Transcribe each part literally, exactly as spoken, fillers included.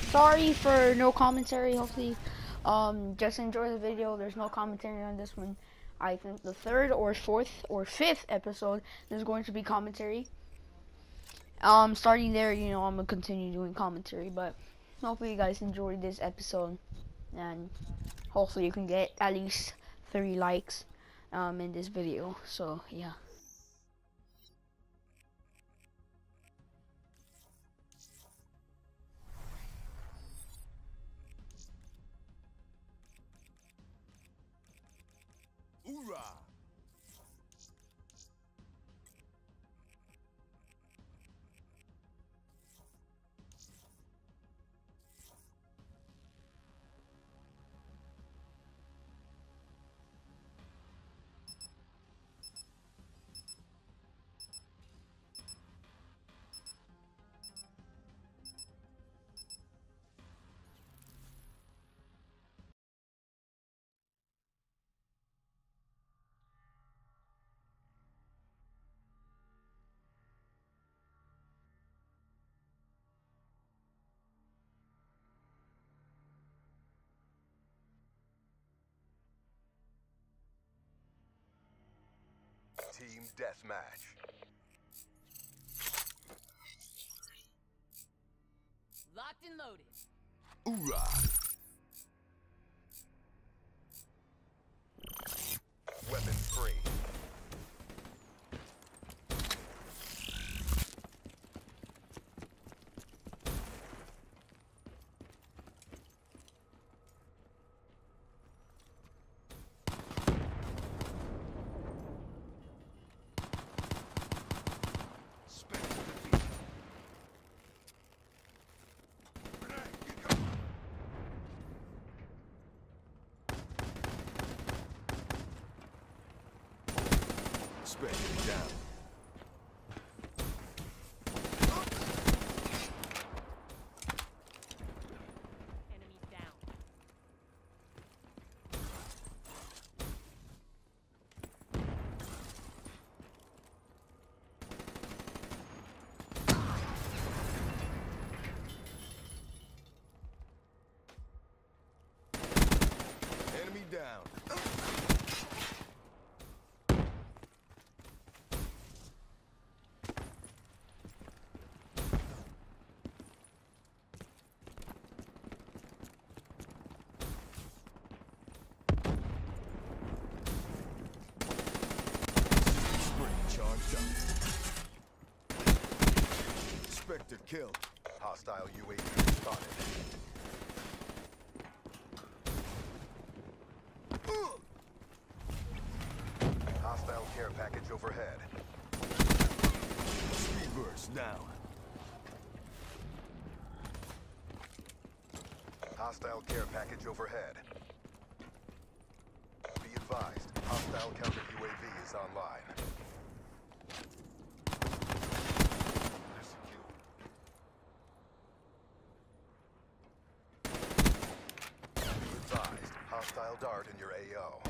sorry for no commentary. Hopefully, um, just enjoy the video. There's no commentary on this one. I think the third or fourth or fifth episode there's going to be commentary. Um, starting there, you know, I'm gonna continue doing commentary. But hopefully, you guys enjoyed this episode, and hopefully, you can get at least three likes, um, in this video. So yeah. Hoorah! Team deathmatch. Locked and loaded. Hoorah! Weapon free. Spectre down. Enemies down. Enemy down. Charged up. Spectre killed. Hostile U A V spotted. Hostile care package overhead. Speed burst down. Hostile care package overhead. Be advised, hostile counter U A V is online. Hostile dart in your A O.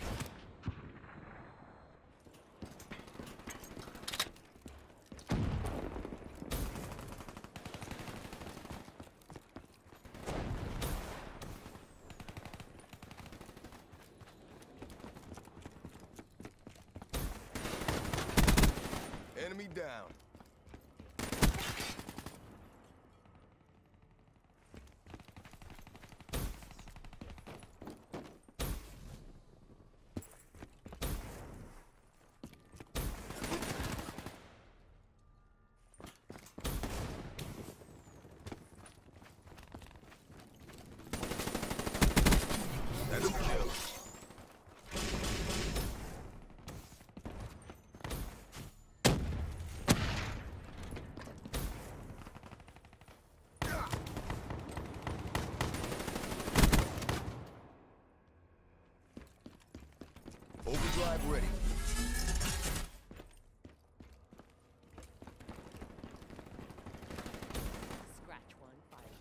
Enemy down. That's a kill. Overdrive ready. Scratch one, fire.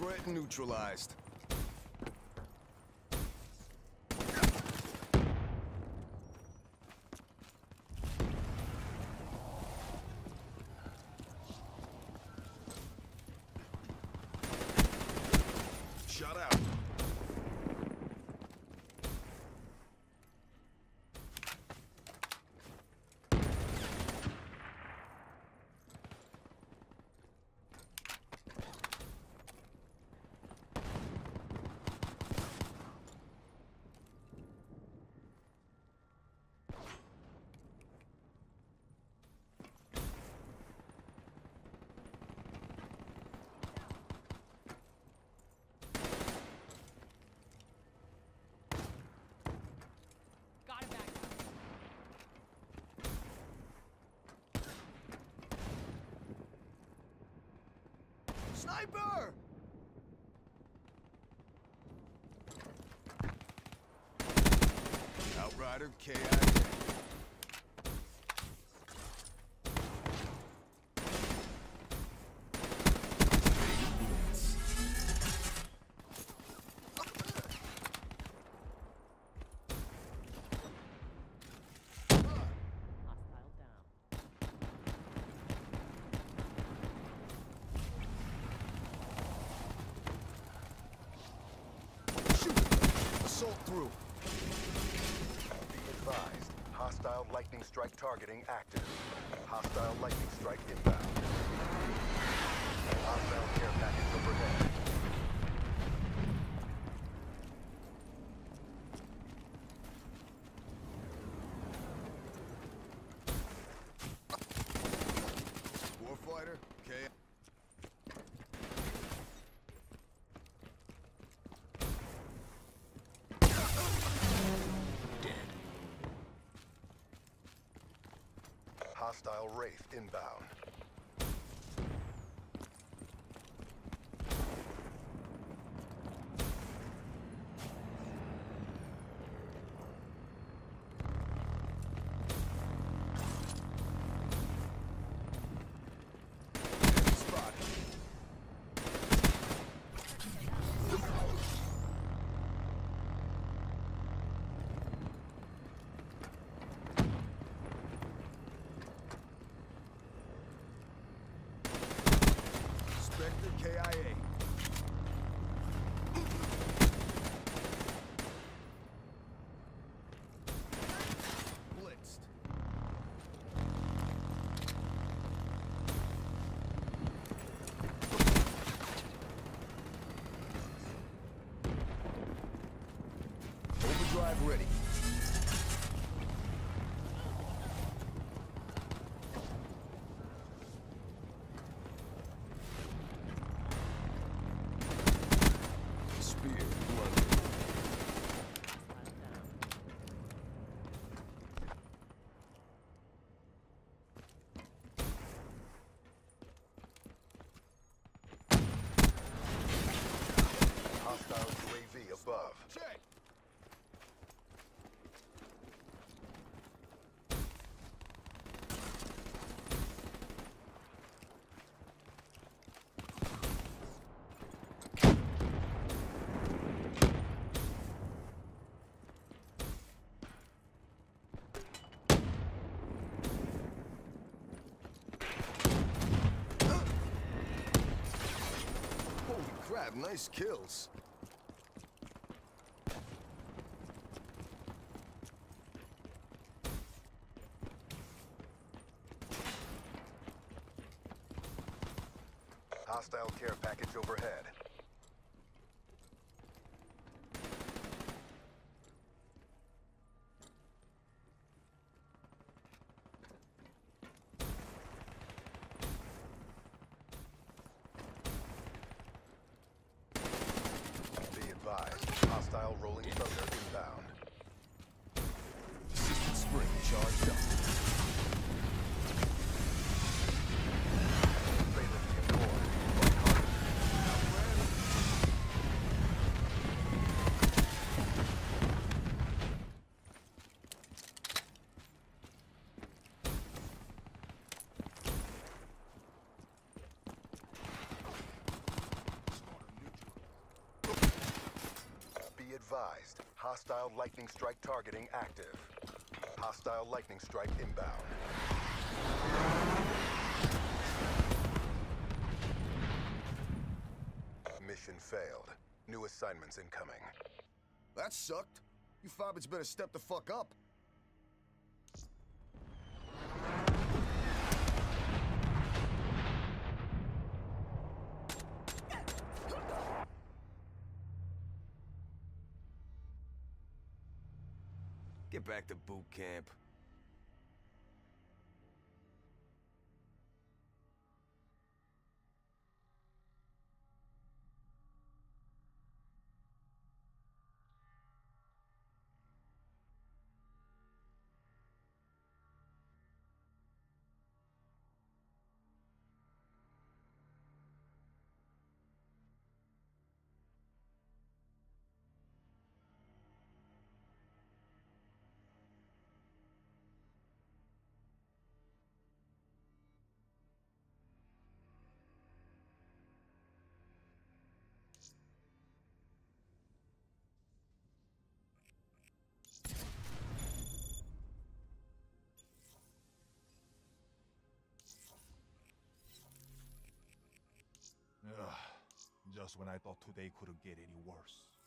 Threat neutralized. Shut out. Got it back. Sniper! Outrider, K I A. Hostile down. Shoot! Assault through. Be advised. Hostile lightning strike targeting active. Hostile lightning strike inbound. Hostile care package overhead. Warfighter, K I A. Hostile Wraith inbound. Enemy spotted. Spectre, K I A. Blitzed. Overdrive ready. Spear, blood. Hostile down. Hostile U A V above. Check. Holy crap, nice kills. Hostile care package overhead. Be advised. Hostile rolling thunder inbound. Assisted spring charged up. Fatal deployed. Fight hard. Hostile lightning strike targeting active. Hostile lightning strike inbound. Mission failed. New assignments incoming. That sucked. You fobbits better step the fuck up. Get back to boot camp. Ugh, just when I thought today couldn't get any worse.